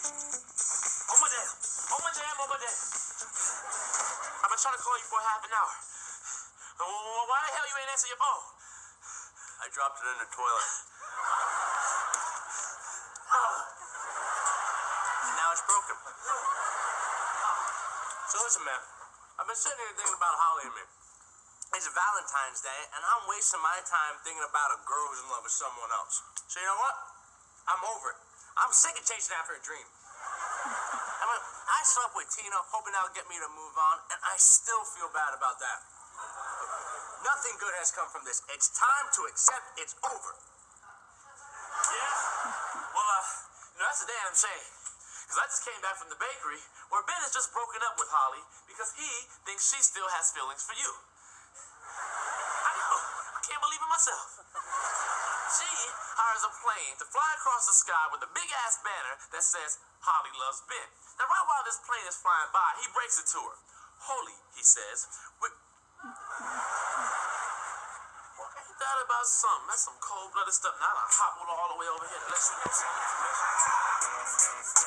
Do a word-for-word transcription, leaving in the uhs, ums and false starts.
Oh my damn. Oh my damn, oh my damn. I've been trying to call you for half an hour. Why the hell you ain't answer your phone? I dropped it in the toilet. Oh. And now it's broken. So listen, man. I've been sitting here thinking about Holly and me. It's Valentine's Day, and I'm wasting my time thinking about a girl who's in love with someone else. So you know what? I'm over it. I'm sick of chasing after a dream. I mean, I slept with Tina, hoping that'll get me to move on, and I still feel bad about that. Nothing good has come from this. It's time to accept it's over. Yeah? Well, uh, you know, that's a damn shame. Because I just came back from the bakery where Ben has just broken up with Holly because he thinks she still has feelings for you. I know. I can't believe it myself. She hires a plane to fly across the sky with a big-ass banner that says, Holly loves Ben. Now, right while this plane is flying by, he breaks it to her. Holy, he says, we... Well, ain't that about something? That's some cold-blooded stuff. Now I hobble all the way over here to let you know something.